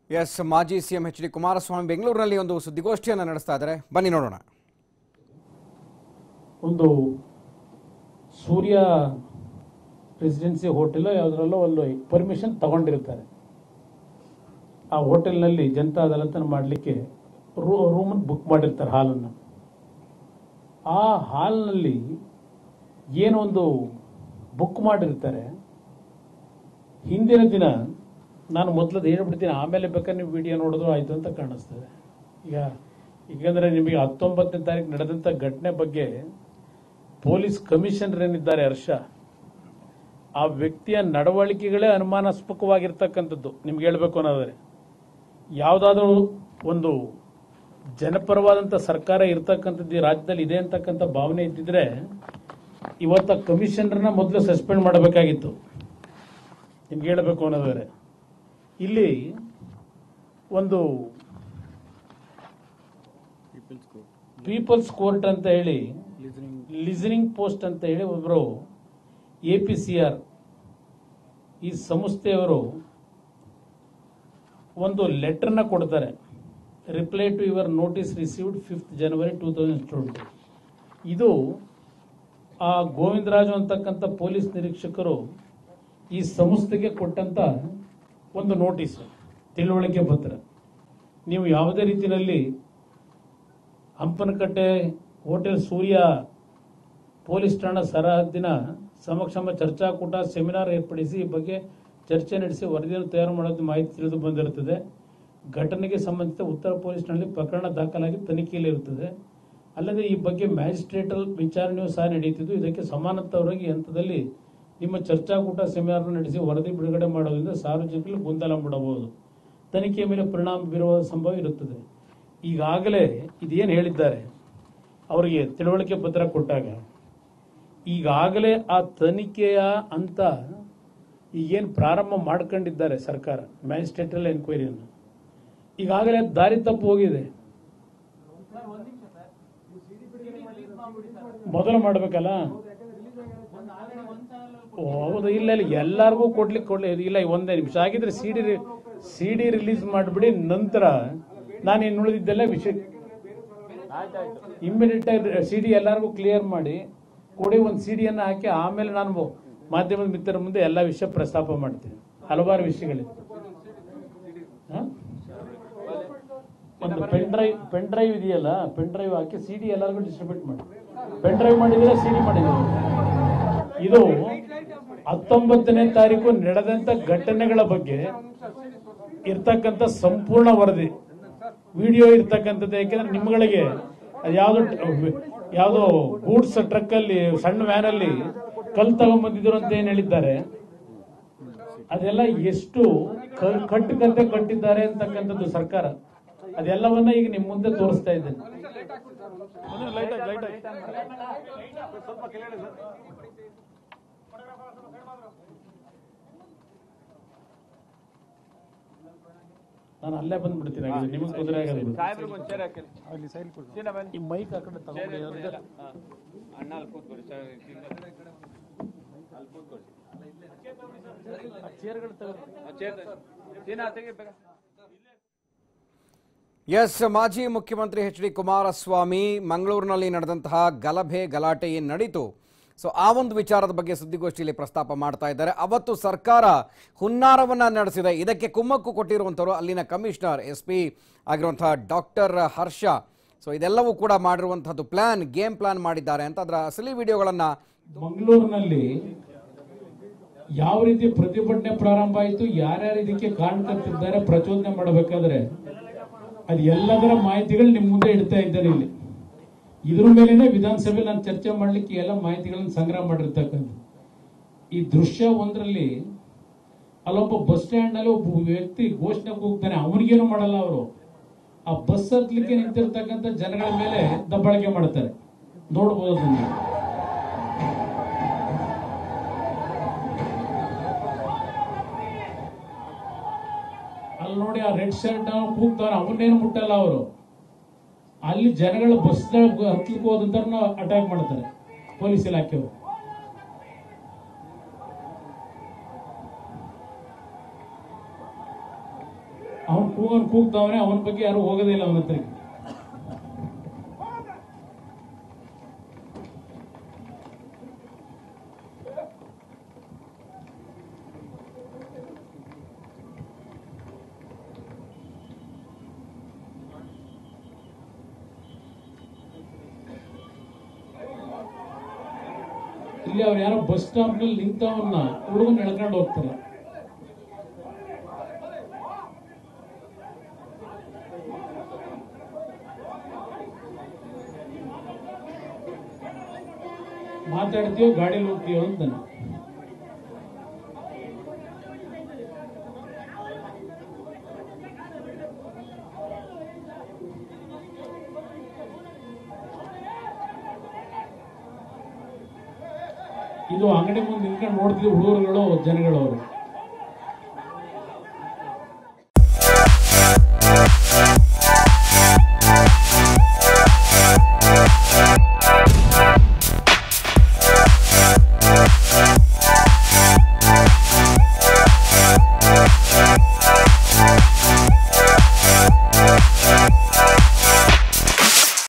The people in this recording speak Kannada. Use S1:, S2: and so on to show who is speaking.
S1: ಎಸ್ ಮಾಜಿ ಸಿಎಂ ಎಚ್.ಡಿ. ಕುಮಾರಸ್ವಾಮಿ ಬೆಂಗಳೂರಿನಲ್ಲಿ ಒಂದು ಸುದ್ದಿಗೋಷ್ಠಿಯನ್ನು ನಡೆಸ್ತಾ ಇದ್ದಾರೆ. ಬನ್ನಿ ನೋಡೋಣ.
S2: ಒಂದು ಸೂರ್ಯ ರೆಸಿಡೆನ್ಸಿ ಹೋಟೆಲ್ ಯಾವುದರಲ್ಲೋ ಒಂದು ಪರ್ಮಿಷನ್ ತಗೊಂಡಿರ್ತಾರೆ. ಆ ಹೋಟೆಲ್ನಲ್ಲಿ ಜನತಾ ಅದಾಲತನ್ನು ಮಾಡಲಿಕ್ಕೆ ರೂಮನ್ನು ಬುಕ್ ಮಾಡಿರ್ತಾರೆ, ಹಾಲನ್ನು. ಆ ಹಾಲ್ನಲ್ಲಿ ಏನೊಂದು ಬುಕ್ ಮಾಡಿರ್ತಾರೆ. ಹಿಂದಿನ ದಿನ ನಾನು ಮೊದಲದು ಹೇಳ್ಬಿಡ್ತೀನಿ, ಆಮೇಲೆ ಬೇಕಾದ್ರೆ ನೀವು ವಿಡಿಯೋ ನೋಡಿದ್ರು ಆಯಿತು ಅಂತ ಕಾಣಿಸ್ತದೆ. ಈಗಂದ್ರೆ ನಿಮಗೆ 19ನೇ ತಾರೀಕು ನಡೆದಂಥ ಘಟನೆ ಬಗ್ಗೆ ಪೊಲೀಸ್ ಕಮಿಷನರ್ ಏನಿದ್ದಾರೆ ಹರ್ಷ, ಆ ವ್ಯಕ್ತಿಯ ನಡವಳಿಕೆಗಳೇ ಅನುಮಾನಾಸ್ಪದವಾಗಿರ್ತಕ್ಕಂಥದ್ದು. ನಿಮ್ಗೆ ಹೇಳ್ಬೇಕು ಅನ್ನೋದಾದ್ರೆ, ಯಾವುದಾದ್ರೂ ಒಂದು ಜನಪರವಾದಂಥ ಸರ್ಕಾರ ಇರ್ತಕ್ಕಂಥದ್ದು ಈ ರಾಜ್ಯದಲ್ಲಿ ಇದೆ ಅಂತಕ್ಕಂಥ ಭಾವನೆ ಇದ್ದಿದ್ರೆ ಇವತ್ತ ಕಮಿಷನರ್ನ ಮೊದಲು ಸಸ್ಪೆಂಡ್ ಮಾಡಬೇಕಾಗಿತ್ತು. ನಿಮ್ಗೆ ಹೇಳಬೇಕು ಅನ್ನೋದಾದ್ರೆ, ಇಲ್ಲಿ ಒಂದು ಪೀಪಲ್ಸ್ ಕೋರ್ಟ್ ಅಂತ ಹೇಳಿ, ಲಿಸನಿಂಗ್ ಪೋಸ್ಟ್ ಅಂತ ಹೇಳಿ ಒಬ್ಬರು APCR ಈ ಸಂಸ್ಥೆಯವರು ಒಂದು ಲೆಟರ್ನ ಕೊಡ್ತಾರೆ. Reply to your notice received 5th January 2020. ಇದು ಆ ಗೋವಿಂದರಾಜು ಅಂತಕ್ಕಂಥ ಪೊಲೀಸ್ ನಿರೀಕ್ಷಕರು ಈ ಸಂಸ್ಥೆಗೆ ಕೊಟ್ಟಂತ ಒಂದು ನೋಟಿಸ್, ತಿಳುವಳಿಕೆ ಪತ್ರ. ನೀವು ಯಾವುದೇ ರೀತಿಯಲ್ಲಿ ಹಂಪನಕಟ್ಟೆ ಹೋಟೆಲ್ ಸೂರ್ಯ ಪೊಲೀಸ್ ಠಾಣಾ ಸರಹದ್ದಿನ ಸಮಕ್ಷಮ ಚರ್ಚಾಕೂಟ ಸೆಮಿನಾರ್ ಏರ್ಪಡಿಸಿ ಈ ಬಗ್ಗೆ ಚರ್ಚೆ ನಡೆಸಿ ವರದಿಯನ್ನು ತಯಾರು ಮಾಡೋದು ಮಾಹಿತಿ ತಿಳಿದು ಬಂದಿರುತ್ತದೆ. ಘಟನೆಗೆ ಸಂಬಂಧಿಸಿದ ಉತ್ತರ ಪೊಲೀಸ್ ಠಾಣೆಯಲ್ಲಿ ಪ್ರಕರಣ ದಾಖಲಾಗಿ ತನಿಖೆಯಲ್ಲಿ ಇರುತ್ತದೆ. ಅಲ್ಲದೆ ಈ ಬಗ್ಗೆ ಮ್ಯಾಜಿಸ್ಟ್ರೇಟಲ್ ವಿಚಾರಣೆಯೂ ಸಹ ನಡೆಯುತ್ತಿದ್ದು, ಇದಕ್ಕೆ ಸಮಾನತರವಾಗಿ ಹಂತದಲ್ಲಿ ನಿಮ್ಮ ಚರ್ಚಾಕೂಟ ಸೆಮಿನಾರ್ ನಡೆಸಿ ವರದಿ ಬಿಡುಗಡೆ ಮಾಡೋದ್ರಿಂದ ಸಾರ್ವಜನಿಕರು ಗೊಂದಲ ಮಾಡಬಹುದು, ತನಿಖೆಯ ಮೇಲೆ ಪರಿಣಾಮ ಬೀರುವ ಸಂಭವ ಇರುತ್ತದೆ. ಈಗಾಗಲೇ ಇದೇನು ಹೇಳಿದ್ದಾರೆ, ಅವರಿಗೆ ತಿಳುವಳಿಕೆ ಪತ್ರ ಕೊಟ್ಟಾಗ ಈಗಾಗಲೇ ಆ ತನಿಖೆಯ ಅಂತ ಈಗೇನು ಪ್ರಾರಂಭ ಮಾಡ್ಕೊಂಡಿದ್ದಾರೆ ಸರ್ಕಾರ, ಮ್ಯಾಜಿಸ್ಟ್ರೇಟಲ್ ಎನ್ಕ್ವೈರಿಯನ್ನು, ಈಗಾಗಲೇ ದಾರಿ ತಪ್ಪು ಹೋಗಿದೆ. ಮೊದಲು ಮಾಡಬೇಕಲ್ಲ. ಹೌದು, ಇಲ್ಲ ಇಲ್ಲ, ಎಲ್ಲರಿಗೂ ಕೊಡ್ಲಿ ಇಲ್ಲ. ಒಂದೇ ನಿಮಿಷ ಆಗಿದ್ರೆ CD ರಿಲೀಸ್ ಮಾಡಿಬಿಡಿ, ನಂತರ ನಾನು ಇನ್ನು ಉಳಿದಿದ್ದೆಲ್ಲ ವಿಷಯ ಇಮ್ಮಿಡಿಯೇಟ್ ಆಗಿ CD ಎಲ್ಲರಿಗೂ ಕ್ಲಿಯರ್ ಮಾಡಿ ಕೊಡಿ. ಒಂದು CD-ಯನ್ನು ಹಾಕಿ ಆಮೇಲೆ ನಾನು ಮಾಧ್ಯಮದ ಮಿತ್ರರ ಮುಂದೆ ಎಲ್ಲ ವಿಷಯ ಪ್ರಸ್ತಾಪ ಮಾಡ್ತೀನಿ. ಹಲವಾರು ವಿಷಯಗಳಿವೆ. ಒಂದು ಪೆನ್ ಡ್ರೈವ್ ಇದೆಯಲ್ಲ, ಪೆನ್ ಡ್ರೈವ್ ಹಾಕಿ CD ಎಲ್ಲರಿಗೂ ಡಿಸ್ಟ್ರಿಬ್ಯೂಟ್ ಮಾಡಿ. ಪೆನ್ ಡ್ರೈವ್ ಮಾಡಿದ್ರೆ CD ಮಾಡಿದ್ರೆ ಇದು 19ನೇ ತಾರೀಕು ನಡೆದಂತ ಘಟನೆಗಳ ಬಗ್ಗೆ ಇರ್ತಕ್ಕಂಥ ಸಂಪೂರ್ಣ ವರದಿ, ವಿಡಿಯೋ ಇರ್ತಕ್ಕಂಥದ್ದು. ಯಾಕೆಂದ್ರೆ ನಿಮ್ಗಳಿಗೆ ಯಾವುದೋ ಗೂಡ್ಸ್ ಟ್ರಕ್ ಅಲ್ಲಿ, ಸಣ್ಣ ವ್ಯಾನ್ ಅಲ್ಲಿ ಕಲ್ ತಗೊಂಡ್ಬಂದಿದ್ರು ಅಂತ ಏನ್ ಹೇಳಿದ್ದಾರೆ, ಅದೆಲ್ಲ ಎಷ್ಟು ಕಟ್ಟುಕತೆ ಕಟ್ಟಿದ್ದಾರೆ ಅಂತಕ್ಕಂಥದ್ದು ಸರ್ಕಾರ, ಅದೆಲ್ಲವನ್ನ ಈಗ ನಿಮ್ ಮುಂದೆ ತೋರಿಸ್ತಾ ಇದ್ದೇನೆ. ನಾನು ಅಲ್ಲೇ ಬಂದ್ಬಿಡ್ತೀನಿ, ನಿಮಗೆ ತೊಂದರೆ ಆಗೋದಿಲ್ಲ. ಈ ಮೈಕ್ ಆ ಕಡೆ ತಗೊಂಡು
S1: ಎಸ್ ಮಾಜಿ ಮುಖ್ಯಮಂತ್ರಿ ಎಚ್.ಡಿ. ಕುಮಾರಸ್ವಾಮಿ ಮಂಗಳೂರಿನಲ್ಲಿ ನಡೆದಂತಹ ಗಲಾಟೆ ಏನು ನಡೀತು, ಸೊ ಆ ಒಂದು ವಿಚಾರದ ಬಗ್ಗೆ ಸುದ್ದಿಗೋಷ್ಠಿಯಲ್ಲಿ ಪ್ರಸ್ತಾಪ ಮಾಡ್ತಾ ಇದ್ದಾರೆ. ಅವತ್ತು ಸರ್ಕಾರ ಹುನ್ನಾರವನ್ನ ನಡೆಸಿದೆ. ಇದಕ್ಕೆ ಕುಮ್ಮಕ್ಕು ಕೊಟ್ಟಿರುವಂಥವ್ರು ಅಲ್ಲಿನ ಕಮಿಷನರ್ SP ಆಗಿರುವಂತಹ ಡಾಕ್ಟರ್ ಹರ್ಷ. ಸೊ ಇದೆಲ್ಲವೂ ಕೂಡ ಮಾಡಿರುವಂತಹದ್ದು ಗೇಮ್ ಪ್ಲಾನ್ ಮಾಡಿದ್ದಾರೆ ಅಂತ ಅದರ ಅಸಲಿ ವಿಡಿಯೋಗಳನ್ನ.
S2: ಮಂಗಳೂರಿನಲ್ಲಿ ಯಾವ ರೀತಿ ಪ್ರತಿಭಟನೆ ಪ್ರಾರಂಭ ಆಯಿತು, ಯಾರ್ಯಾರು ಇದಕ್ಕೆ ಕಾರಣಕರ್ತಿದ್ದಾರೆ, ಪ್ರಚೋದನೆ ಮಾಡಬೇಕಾದ್ರೆ ಅದು ಎಲ್ಲದರ ಮಾಹಿತಿಗಳು ನಿಮ್ಮ ಮುಂದೆ ಇಡ್ತಾ ಇದ್ದಾರೆ. ಇಲ್ಲಿ ಇದ್ರ ಮೇಲೆನೆ ವಿಧಾನಸಭೆಯಲ್ಲಿ ನಾನು ಚರ್ಚೆ ಮಾಡ್ಲಿಕ್ಕೆ ಎಲ್ಲ ಮಾಹಿತಿಗಳನ್ನು ಸಂಗ್ರಹ ಮಾಡಿರ್ತಕ್ಕಂಥ. ಈ ದೃಶ್ಯ ಒಂದರಲ್ಲಿ ಅಲ್ಲೊಬ್ಬ ಬಸ್ ಸ್ಟ್ಯಾಂಡ್ ನಲ್ಲಿ ಒಬ್ಬ ವ್ಯಕ್ತಿ ಘೋಷಣೆ ಹೋಗ್ತಾನೆ, ಅವನಿಗೇನು ಮಾಡಲ್ಲ. ಅವರು ಆ ಬಸ್ ಹತ್ಲಿಕ್ಕೆ ನಿಂತಿರ್ತಕ್ಕಂಥ ಜನಗಳ ಮೇಲೆ ದಬ್ಬಾಳಿಕೆ ಮಾಡ್ತಾರೆ, ನೋಡ್ಬೋದು ನೀವು. ಅಲ್ಲಿ ನೋಡಿ, ಆ ರೆಡ್ ಶರ್ಟ್ ಕೂಗ್ತಾನೆ, ಅವನ್ನೇನು ಮುಟ್ಟಲ್ಲ ಅವರು. ಅಲ್ಲಿ ಜನಗಳ ಬಸ್ ಹತ್ಲಿಕ್ಕೆ ಹೋದಂತ ಅಟ್ಯಾಕ್ ಮಾಡ್ತಾರೆ ಪೊಲೀಸ್ ಇಲಾಖೆಯವರು. ಅವನು ಕೂಗ್ತಾವನೆ, ಅವನ ಬಗ್ಗೆ ಯಾರು ಹೋಗೋದೇ ಇಲ್ಲ ಅವನ ಹತ್ರಕ್ಕೆ. ಇಲ್ಲಿ ಅವ್ರು ಯಾರೋ ಬಸ್ ಸ್ಟಾಪ್ ನಲ್ಲಿ ನಿಂತವನ್ನ ಹುಡುಗನ್ ಎಳ್ಕೊಂಡು ಹೋಗ್ತಾರೆ. ಮಾತಾಡ್ತೀವೋ ಗಾಡಿಯಲ್ಲಿ ಹೋಗ್ತೀವೋ ಅಂತಾನೆ. ಇದು ಅಂಗಡಿ ಮುಂದೆ ನಿಂತ್ಕೊಂಡು ನೋಡ್ತಿದ್ವಿ ಹುಡುಗರುಗಳು ಜನಗಳವರು.